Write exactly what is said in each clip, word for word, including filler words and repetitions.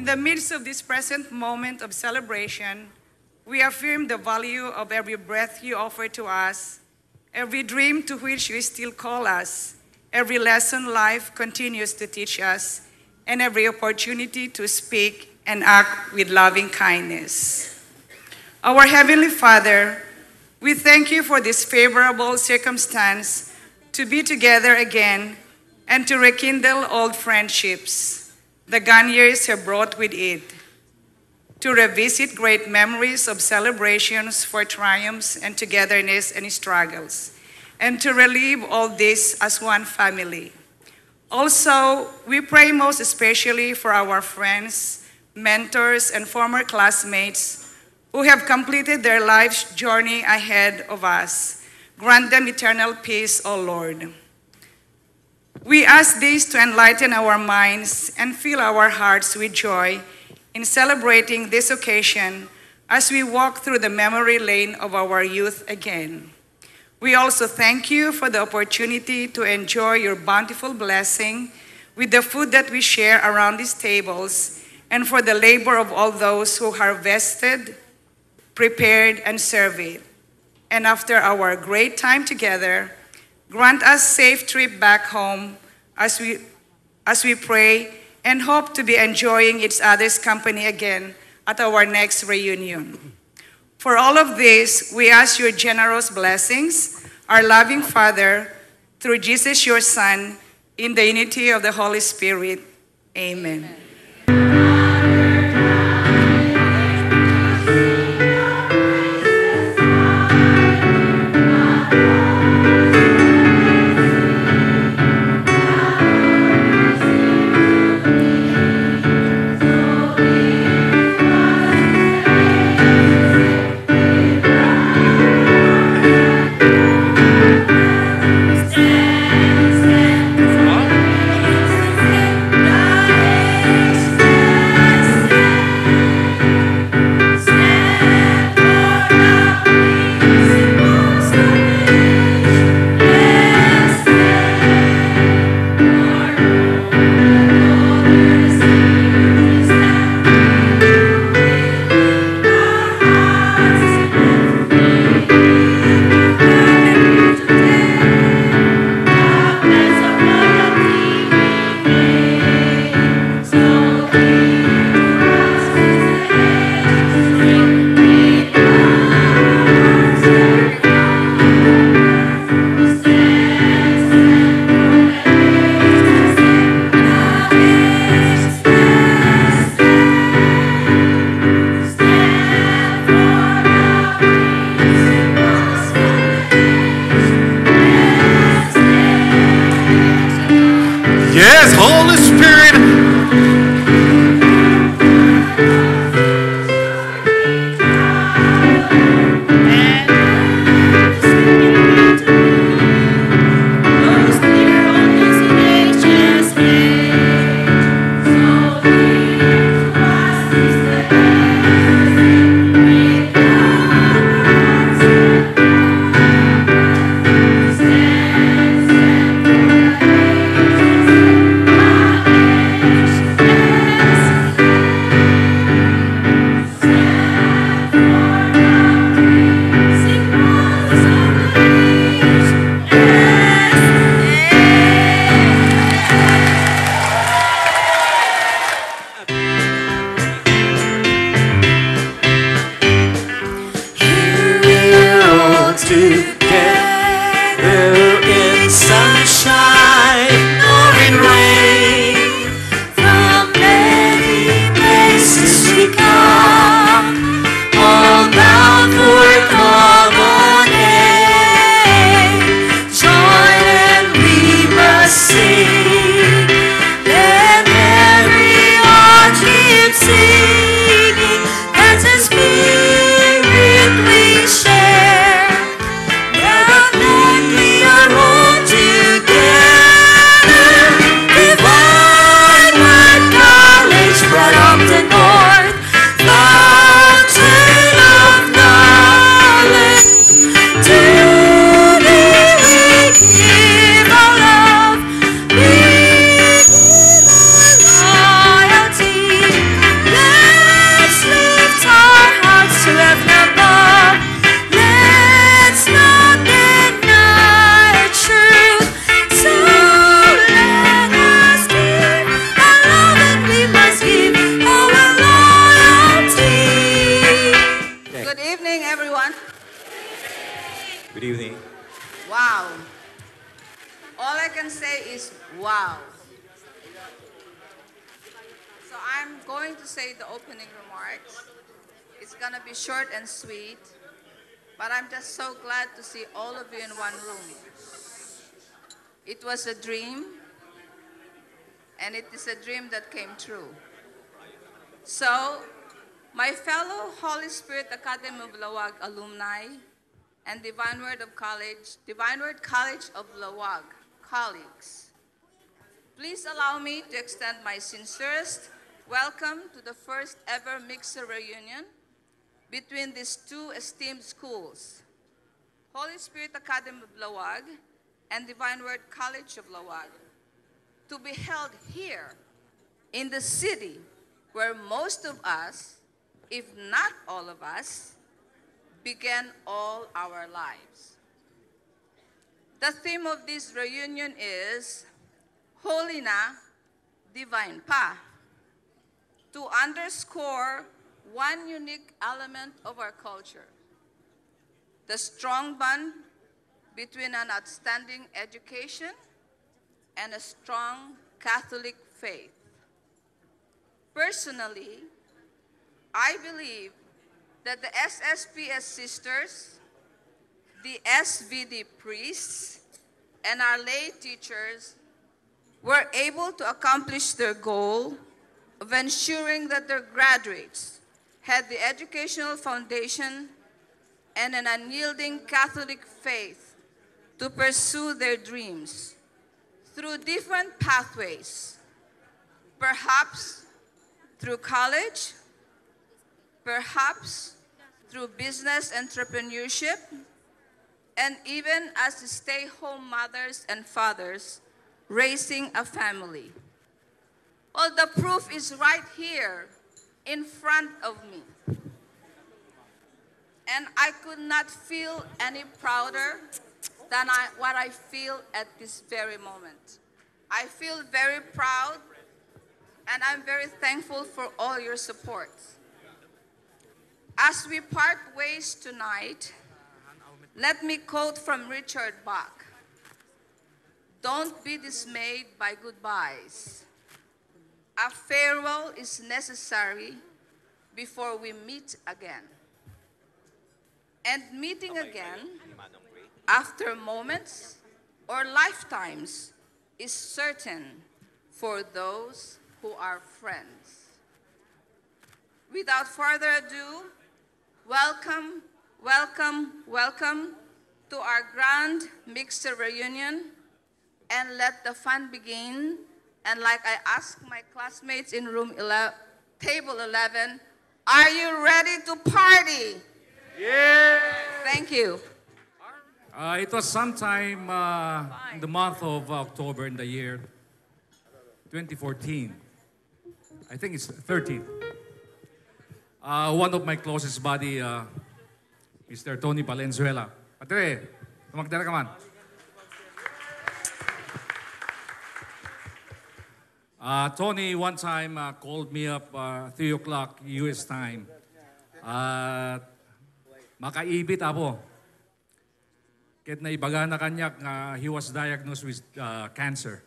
In the midst of this present moment of celebration, we affirm the value of every breath you offer to us, every dream to which you still call us, every lesson life continues to teach us, and every opportunity to speak and act with loving kindness. Our Heavenly Father, we thank you for this favorable circumstance to be together again and to rekindle old friendships the gone years have brought with it, to revisit great memories of celebrations for triumphs and togetherness and struggles, and to relive all this as one family. Also, we pray most especially for our friends, mentors, and former classmates who have completed their life's journey ahead of us. Grant them eternal peace, O Lord. We ask this to enlighten our minds and fill our hearts with joy in celebrating this occasion as we walk through the memory lane of our youth again. We also thank you for the opportunity to enjoy your bountiful blessing with the food that we share around these tables, and for the labor of all those who harvested, prepared, and served it. And after our great time together, grant us safe trip back home as we, as we pray and hope to be enjoying each other's company again at our next reunion. For all of this, we ask your generous blessings, our loving Father, through Jesus your Son, in the unity of the Holy Spirit. Amen. Amen. Wow. So I'm going to say the opening remarks. It's going to be short and sweet, but I'm just so glad to see all of you in one room. It was a dream, and it is a dream that came true. So, my fellow Holy Spirit Academy of Laoag alumni and Divine Word of College, Divine Word College of Laoag colleagues, please allow me to extend my sincerest welcome to the first ever mixer reunion between these two esteemed schools, Holy Spirit Academy of Laoag and Divine Word College of Laoag, to be held here in the city where most of us, if not all of us, began all our lives. The theme of this reunion is Holy Na, Divine Pa, to underscore one unique element of our culture, the strong bond between an outstanding education and a strong Catholic faith. Personally, I believe that the S S P S sisters, the S V D priests, and our lay teachers were able to accomplish their goal of ensuring that their graduates had the educational foundation and an unyielding Catholic faith to pursue their dreams through different pathways, perhaps through college, perhaps through business entrepreneurship, and even as stay-home mothers and fathers raising a family. Well, the proof is right here in front of me. And I could not feel any prouder than I, what I feel at this very moment. I feel very proud, and I'm very thankful for all your support. As we part ways tonight, let me quote from Richard Bach: "Don't be dismayed by goodbyes. A farewell is necessary before we meet again. And meeting again after moments or lifetimes is certain for those who are friends." Without further ado, welcome, welcome, welcome to our grand mixer reunion, and let the fun begin. And like I asked my classmates in room eleven, table eleven, are you ready to party? Yeah! Thank you. Uh, it was sometime uh, in the month of October in the year twenty fourteen. I think it's thirteen. Uh, one of my closest buddy, uh, Mister Tony Valenzuela. Patre, tumagdala ka man. Uh, Tony one time uh, called me up uh, three o'clock U S time. Uh, makaibit ako. Ket na ibaga na kanyak, uh, he was diagnosed with uh, cancer.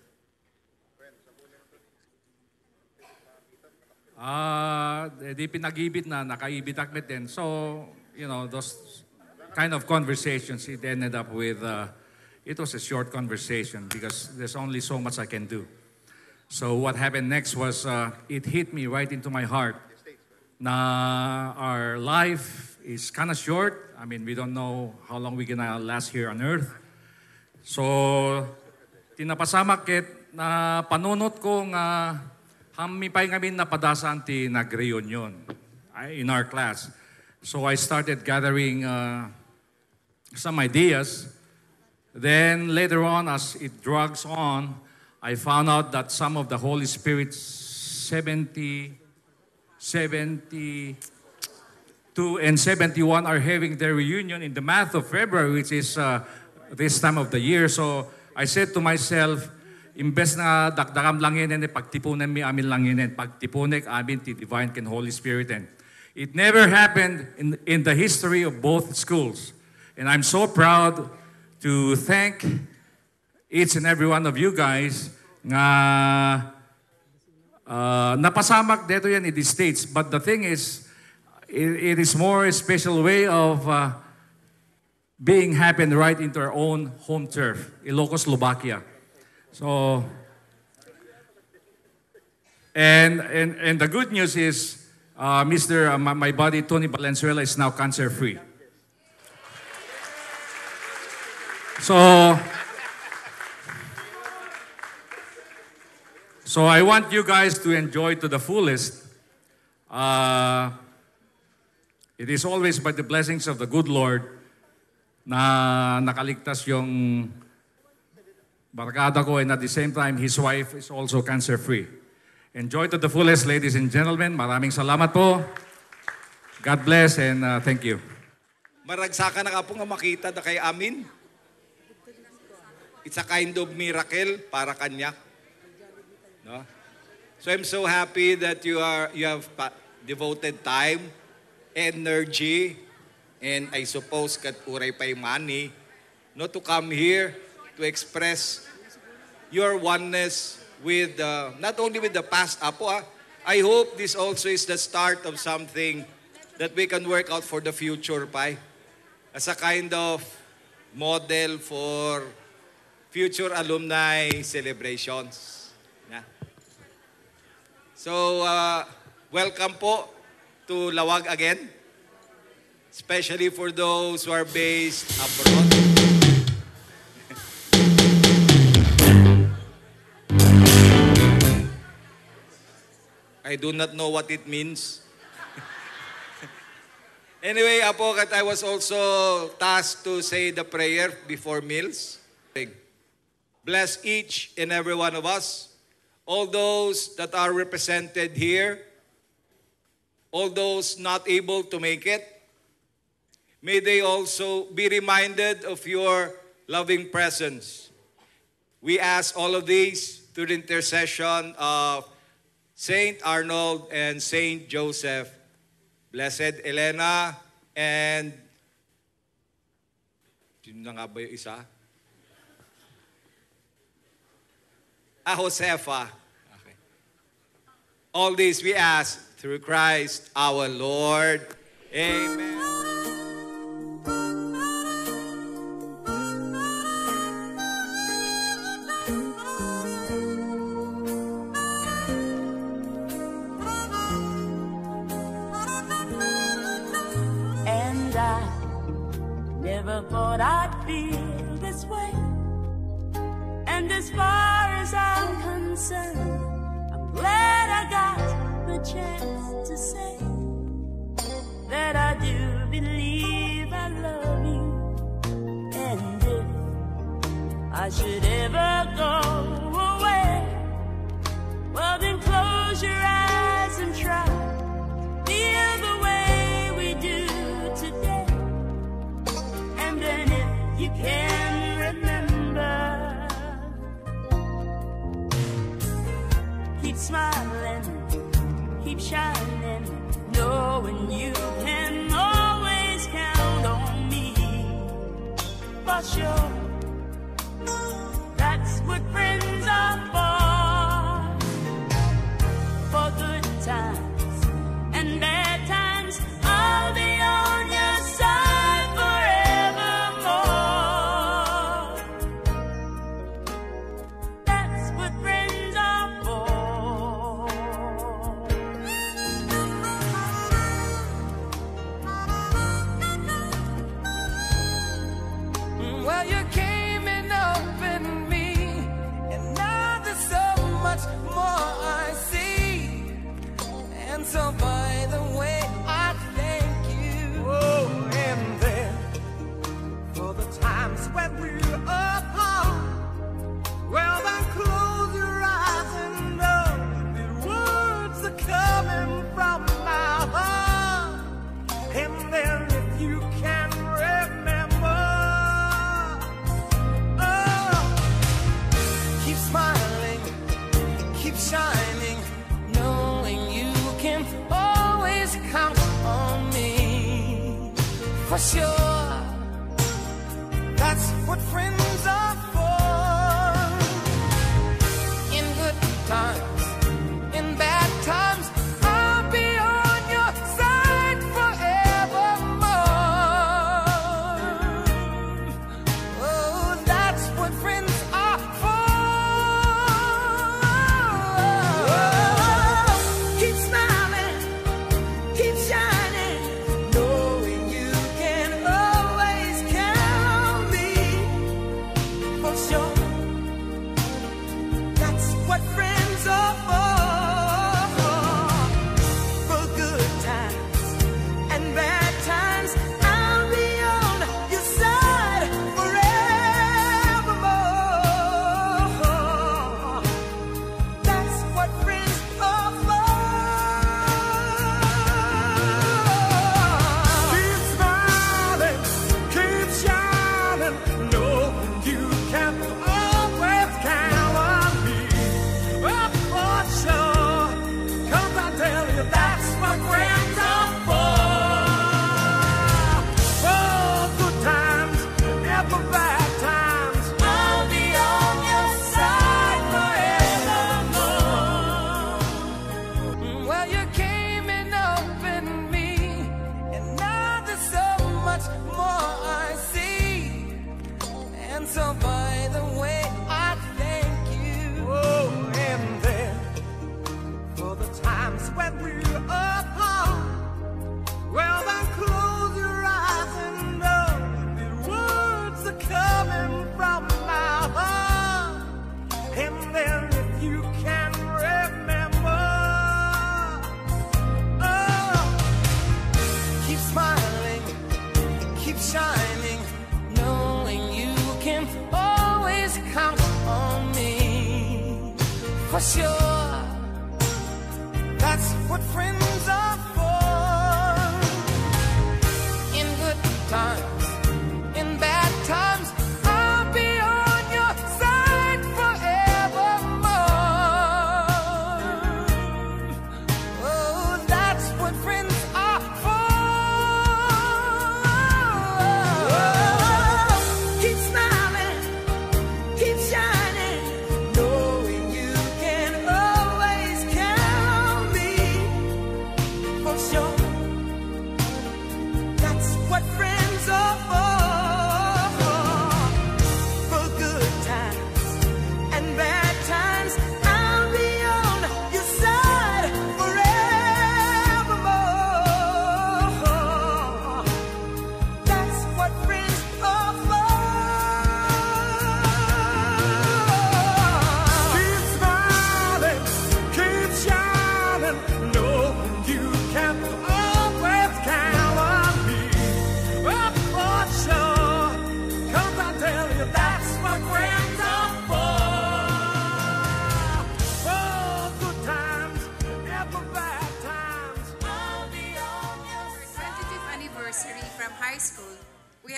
Uh, di pinag-ibit na, nakaibit akmet din. So, you know, those kind of conversations, it ended up with, uh, it was a short conversation because there's only so much I can do. So what happened next was, uh, it hit me right into my heart na our life is kind of short. I mean, we don't know how long we're gonna last here on earth. So, tinapasamak ket na panunot ko nga hammi pay ngamin na padasan ti nag-reunion in our class. So I started gathering uh, some ideas. Then later on, as it drags on, I found out that some of the Holy Spirit's seventy, seventy-two and seventy-one are having their reunion in the month of February, which is uh, this time of the year. So I said to myself, imbes na dakdakam langinin, pagtipunan mi amin langinin, pagtipunek amin ti Divine and Holy Spirit. And it never happened in, in the history of both schools. And I'm so proud to thank each and every one of you guys nga uh, napasamak dito yan in the States. But the thing is, it, it is more a special way of uh, being happened right into our own home turf, Ilocos, Slovakia. So, and, and, and the good news is, uh, Mister Uh, my, my buddy, Tony Valenzuela, is now cancer-free. So, so I want you guys to enjoy to the fullest. Uh, it is always by the blessings of the good Lord na nakaligtas yung barkada ko, and at the same time, his wife is also cancer-free. Enjoy to the fullest, ladies and gentlemen. Maraming salamat po. God bless and uh, thank you. Maragsakan na ka po nga makita na kay amin. It's a kind of miracle para kanya. No? So I'm so happy that you are you have devoted time, energy, and I suppose kat uray pay money, no, to come here to express your oneness with uh, not only with the past apo. Ah, I hope this also is the start of something that we can work out for the future pa, as a kind of model for future alumni celebrations. Yeah. So, uh, welcome po to Laoag again, especially for those who are based abroad. I do not know what it means. Anyway, Apo, I was also tasked to say the prayer before meals. Bless each and every one of us, all those that are represented here, all those not able to make it. May they also be reminded of your loving presence. We ask all of these through the intercession of Saint Arnold and Saint Joseph, Blessed Elena, and sino na nga ba yung isa? Ah, Josefa. Okay. All this we ask through Christ our Lord. Amen. And I never thought I'd feel this way. And as far as I'm concerned, I'm glad I got the chance to say that I do believe I love you. And if I should ever go away, well then close your eyes and try feel the way we do today. And then if you can remember, keep smiling, keep shining, knowing you can always count on me. For sure, that's what friends are for. For good times and bad times, I'll be on your side forevermore. That's what friends are for. Well, you came and opened me, and now there's so much more I see. And so, by the way, I thank you. Oh, and then for the times when we're apart, well, then close your eyes and know the words are coming from my heart. And then if you can remember, oh, keep smiling, keep shining, knowing you can always count on me. For sure, that's what friends are for. In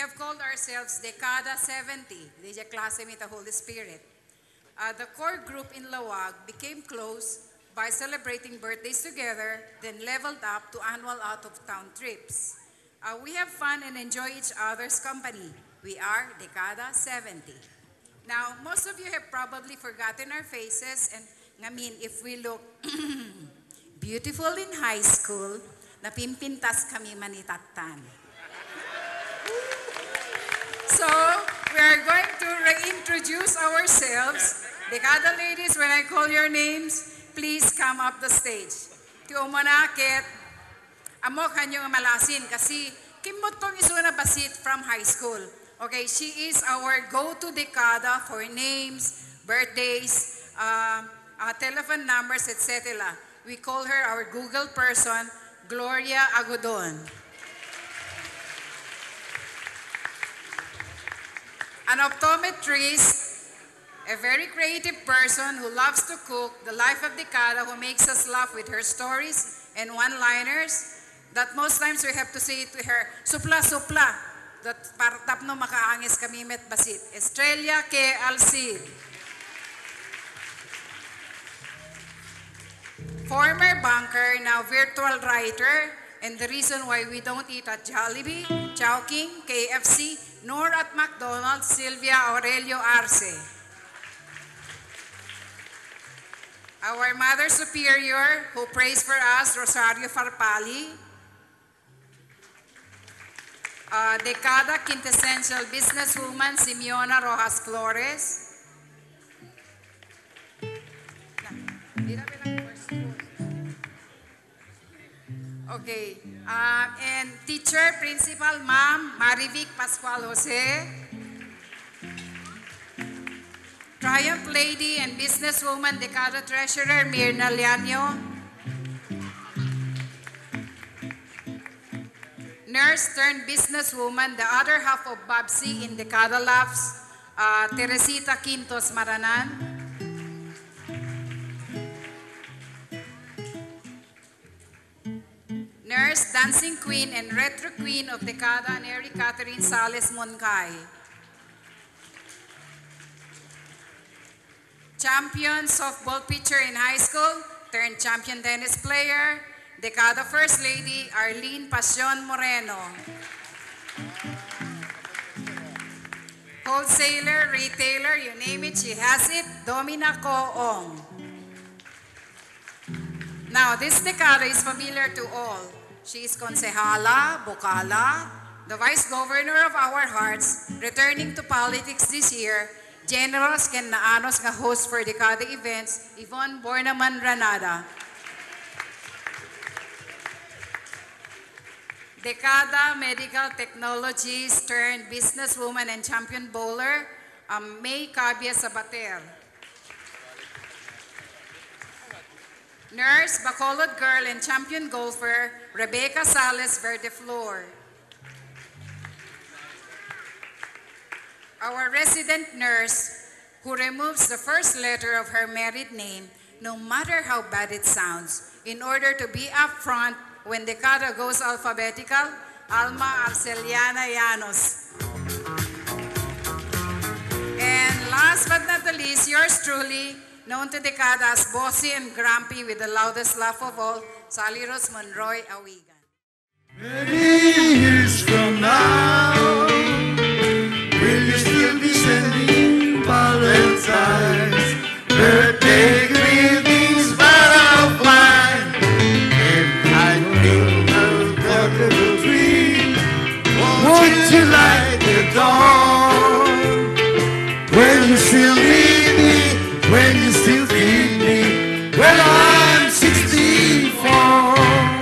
have called ourselves Dekada seventy, Deja Klase mit the Holy Spirit. Uh, the core group in Laoag became close by celebrating birthdays together, then leveled up to annual out-of-town trips. Uh, we have fun and enjoy each other's company. We are Dekada seventy. Now, most of you have probably forgotten our faces, and I mean, if we look beautiful in high school, napimpintas kami manitatan. So, we are going to reintroduce ourselves. Dekada ladies, when I call your names, please come up the stage. Tiyo mo na, Ket. Amo kanyong malasin kasi kimot tong isuna basit from high school. Okay, she is our go-to Dekada for names, birthdays, uh, uh, telephone numbers, et cetera. We call her our Google person, Gloria Agodon. An optometrist, a very creative person who loves to cook, the life of Dekada, who makes us laugh with her stories and one-liners, that most times we have to say to her, supla, supla, that partap no makaangis kami met basit. Estrella K. Alcid. Former banker, now virtual writer, and the reason why we don't eat at Jollibee, Chowking, K F C, nor at McDonald's, Sylvia Aurelio Arce. Our Mother Superior, who prays for us, Rosario Farpali. Uh, Dekada quintessential businesswoman, Simeona Rojas Flores. Okay, um, and teacher, principal, ma'am, Marivic Pascual Jose. Triumph lady and businesswoman, Dekada treasurer, Mirna Lianyo. Nurse turned businesswoman, the other half of Babsi in Dekada Laughs, uh, Teresita Quintos Maranan. Nurse, dancing queen, and retro queen of Dekada, Neri Catherine Sales Moncay. Champion softball pitcher in high school, turned champion tennis player, Dekada First Lady, Arlene Pasion Moreno. Wholesaler, retailer, you name it, she has it, Domina Coong. Now, this Dekada is familiar to all. She is Konsehala, Bocala, the Vice Governor of our hearts, returning to politics this year, generous ken naanos nga host for Dekada events, Yvonne Bornaman Ranada. Dekada Medical Technologies turned businesswoman and champion bowler, um, May Cabia Sabater. Nurse, Bacolod girl, and champion golfer, Rebecca Sales Verdeflor. Our resident nurse, who removes the first letter of her married name, no matter how bad it sounds, in order to be upfront when Dekada goes alphabetical, Alma Arceliana Llanos. And last but not the least, yours truly, known to Dekada as bossy and grumpy with the loudest laugh of all, Sally Rose Monroy Awigan. Many years from now, will you still be sending Valentine's, birthday greetings, butterfly, and I think I'll cut the tree? Won't you light the dawn? When you still need me, when you still feed me, when I'm sixty-four.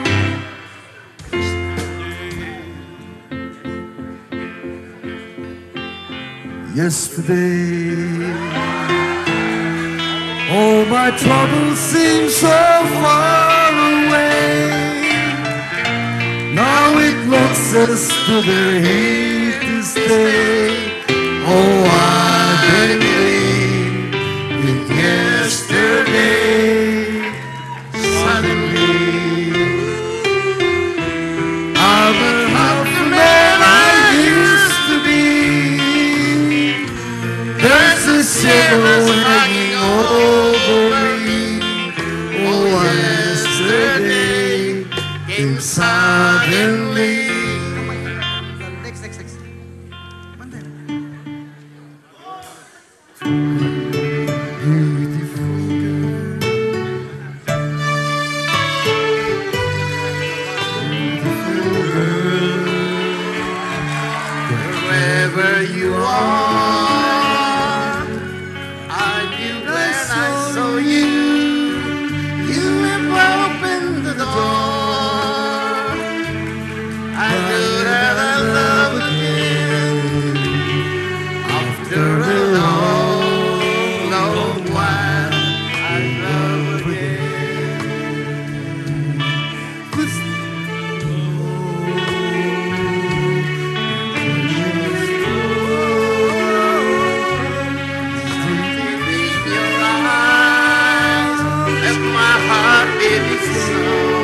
Yesterday, all my troubles seem so far away. Now it looks as though they're here to stay. Oh, I believe in yesterday. Suddenly, I'm not the man I used to suddenly. Next, next, next. Wherever you are, I knew when I saw you, you have opened the door. I knew that I love again after a long, long while. I love again. In your eyes, and my heart beating so.